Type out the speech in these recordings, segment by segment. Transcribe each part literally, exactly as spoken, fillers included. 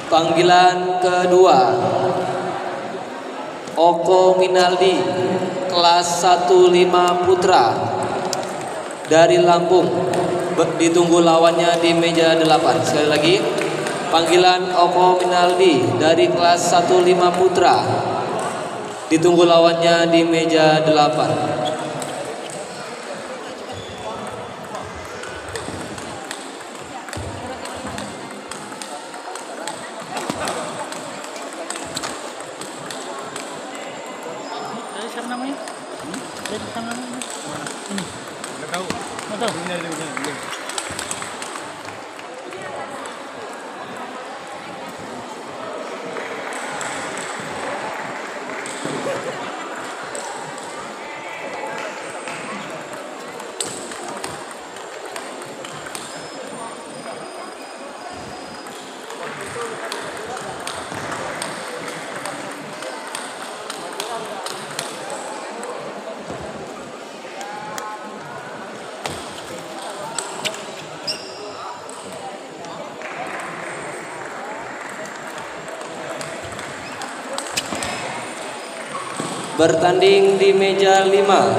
Panggilan kedua, Oko Minaldi, kelas satu lima Putra dari Lampung. Ditunggu lawannya di meja delapan. Sekali lagi, panggilan Oko Minaldi dari kelas satu lima Putra. Ditunggu lawannya di meja delapan. Siapa namanya? Hmm? Siapa namanya? Ini. Enggak tahu. Enggak tahu. Ini, ini, ini. Bertanding di meja lima,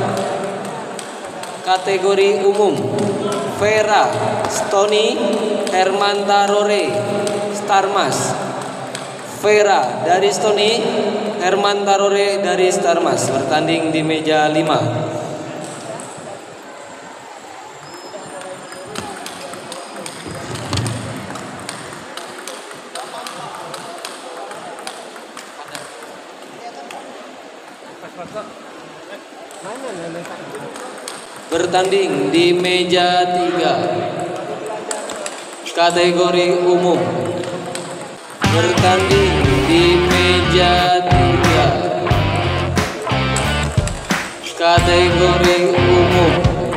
kategori umum, Vera Stoni Hermanta Rore Starmas. Vera dari Stoni, Hermanta Rore dari Starmas, bertanding di meja lima. Bertanding di meja tiga, kategori umum. Bertanding di meja tiga, kategori umum,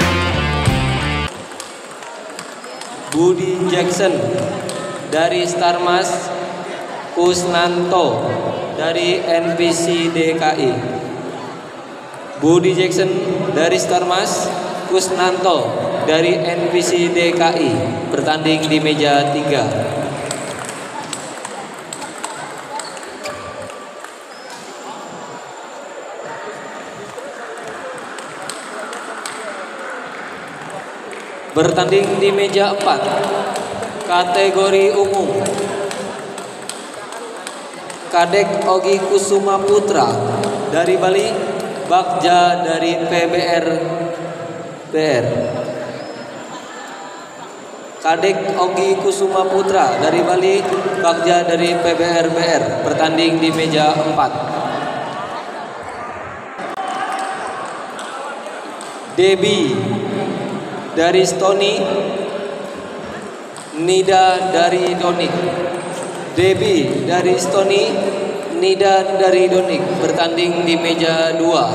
Budi Jackson dari Starmas, Kusnanto dari N P C D K I. Budi Jackson dari Starmas, Kusnanto dari N P C D K I, bertanding di meja tiga. Bertanding di meja empat, kategori umum, Kadek Ogi Kusuma Putra dari Bali, Bagja dari P B R B R. Kadek Ogi Kusuma Putra dari Bali, Bagja dari P B R B R, bertanding di meja empat. Debi dari Stoni, Nida dari Donik. Debi dari Stoni, Nida dari Donik, bertanding di meja dua.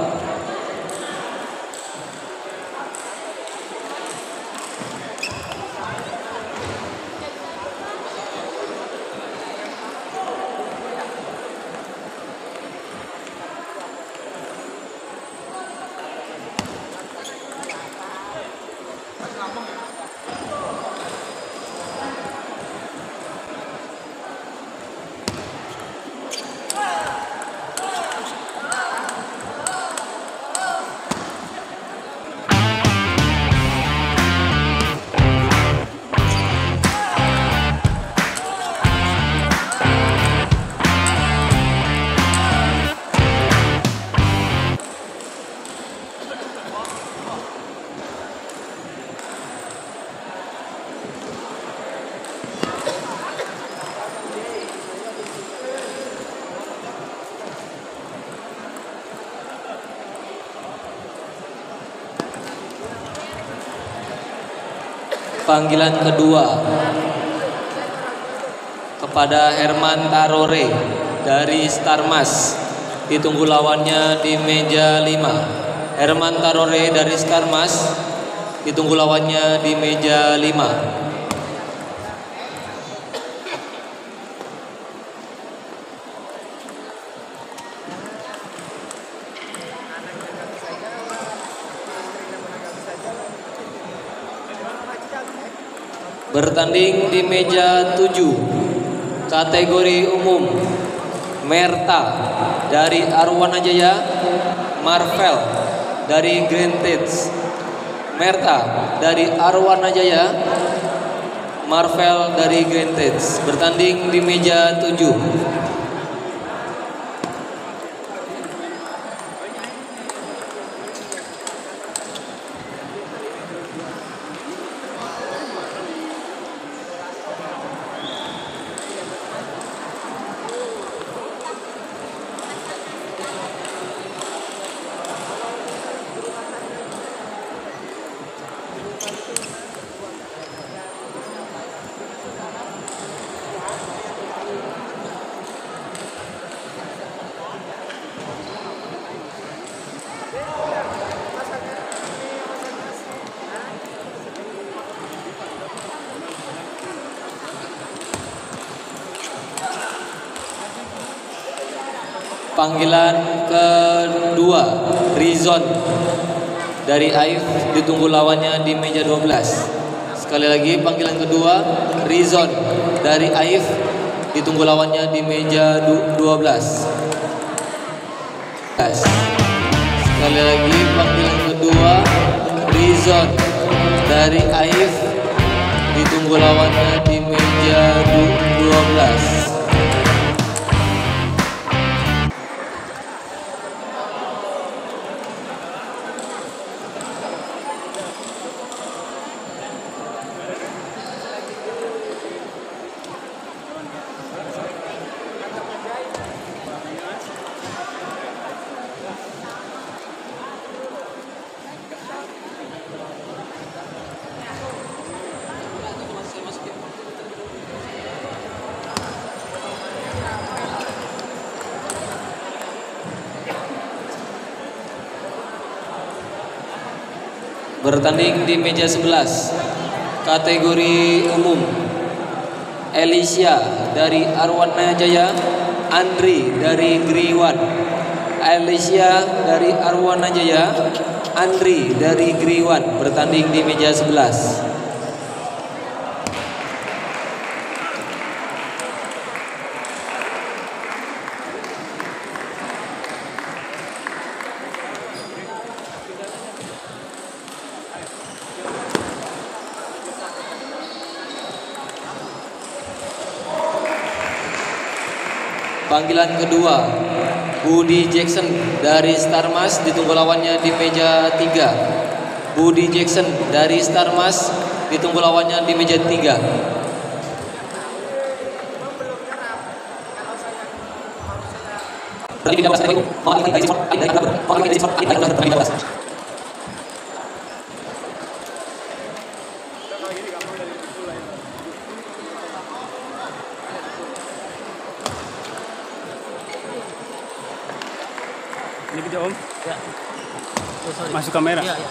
Panggilan kedua kepada Herman Tarore dari Starmas, ditunggu lawannya di meja lima. Herman Tarore dari Starmas, ditunggu lawannya di meja lima. Bertanding di meja tujuh, Kategori umum Merta dari Arwana Jaya, Marvel dari Green Tids. Merta dari Arwana Jaya, Marvel dari Green Tids. Bertanding di meja tujuh. Panggilan kedua, Rizon dari Aif, ditunggu lawannya di meja dua belas. Sekali lagi panggilan kedua, Rizon dari Aif, ditunggu lawannya di meja dua belas. Sekali lagi panggilan kedua, Rizon dari Aif, ditunggu lawannya di meja dua belas. Bertanding di meja sebelas, kategori umum, Alicia dari Arwana Jaya, Andri dari Griwan. Alicia dari Arwana Jaya, Andri dari Griwan, bertanding di meja sebelas. Panggilan kedua, Budi Jackson dari Starmas, ditunggu lawannya di meja tiga. Budi Jackson dari Starmas, ditunggu lawannya di meja tiga. Ini video Om? Ya. Oh, sorry. Masuk kamera? Ya, ya.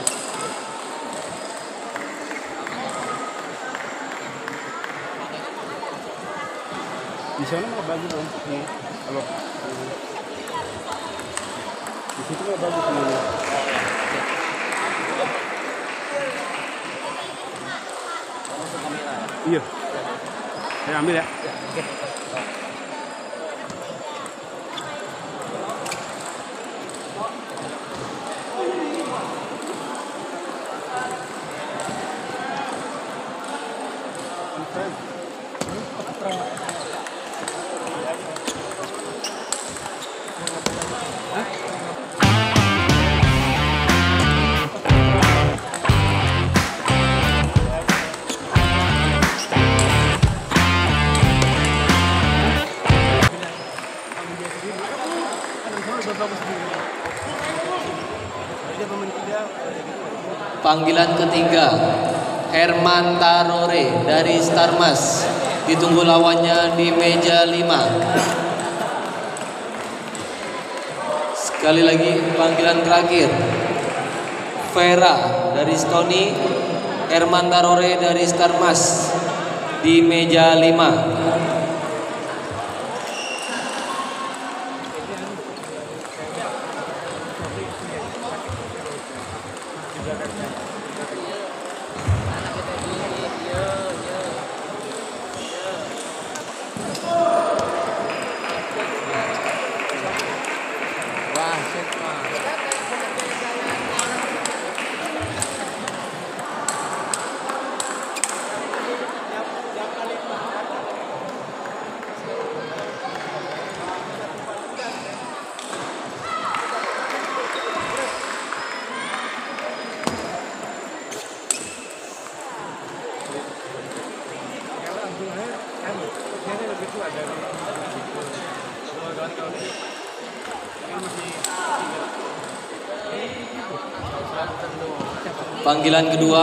Di sana nggak bagus Om. Nih, kalau di situ nggak bagus ini. Iya. Saya ambil ya. Oke. Panggilan ketiga, Herman Tarore dari Starmas, ditunggu lawannya di meja lima. Sekali lagi panggilan terakhir, Vera dari Stony, Herman Tarore dari Starmas di meja lima. Panggilan kedua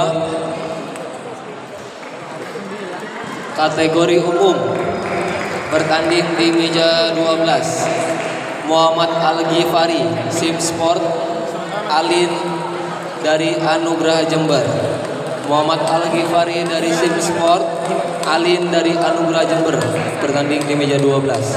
kategori umum bertanding di meja dua belas. Muhammad Al-Ghifari, Sim Sport, Alin dari Anugerah Jember. Muhammad Al-Ghifari dari Sim Sport, Alin dari Anugerah Jember bertanding di meja dua belas.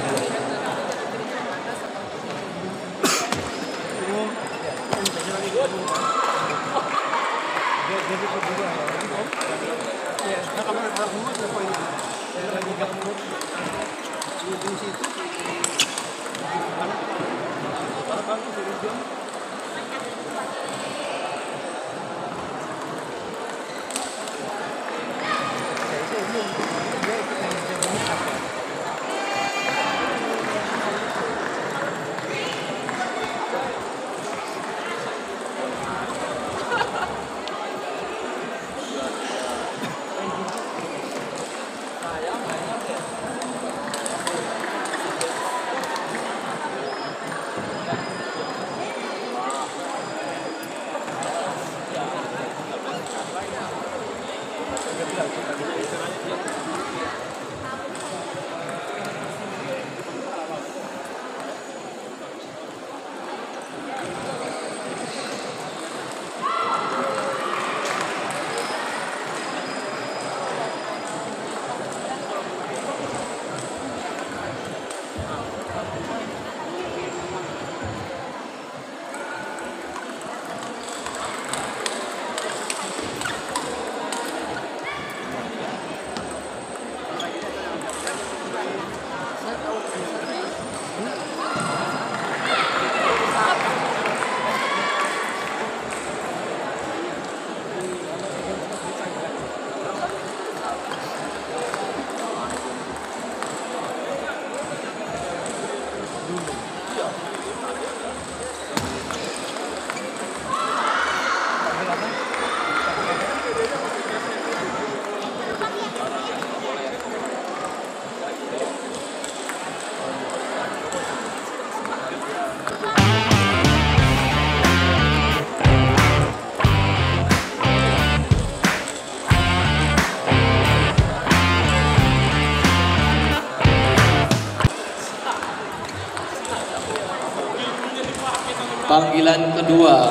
Panggilan kedua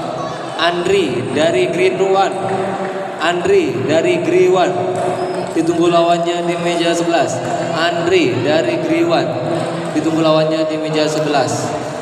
Andri dari Green One, Andri dari Green One, ditunggu lawannya di meja sebelas. Andri dari Green One, ditunggu lawannya di meja sebelas.